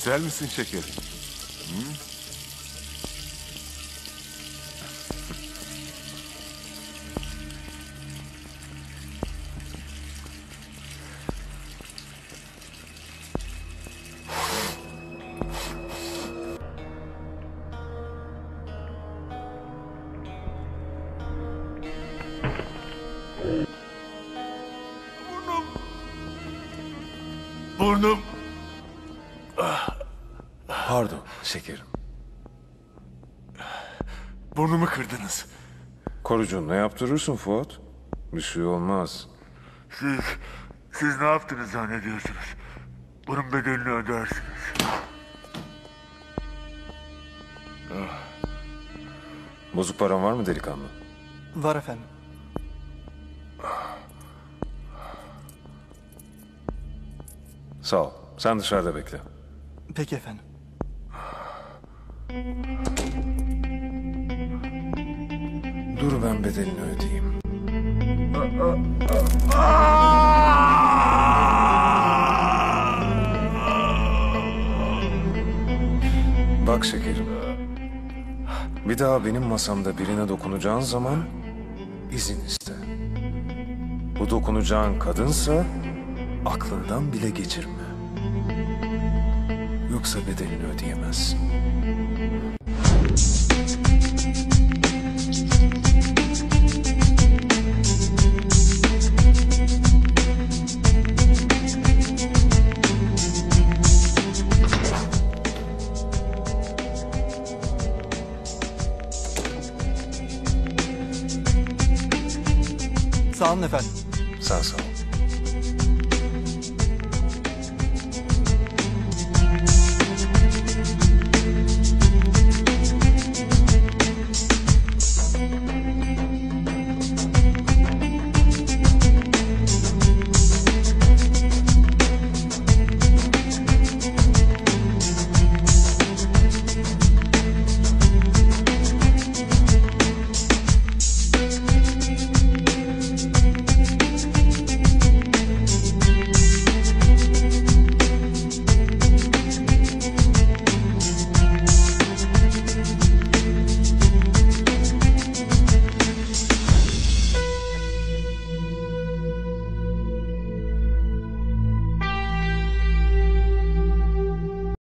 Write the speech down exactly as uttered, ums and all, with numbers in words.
İster misin şekerim? Hı? Burnum. Pardon şekerim. Burnumu kırdınız. Korucunla yaptırırsın Fuat. Bir şey olmaz. Siz, siz ne yaptınız zannediyorsunuz? Bunun bedelini ödersiniz. Bozuk paran var mı delikanlı? Var efendim. Sağ ol. Sen dışarıda bekle. Peki efendim. Dur ben bedelini ödeyeyim. Bak şekerim. Bir daha benim masamda birine dokunacağın zaman izin iste. Bu dokunacağın kadınsa aklından bile geçirme. Yoksa bedelini ödeyemezsin. Sağ olun efendim. Sağ sağ ol.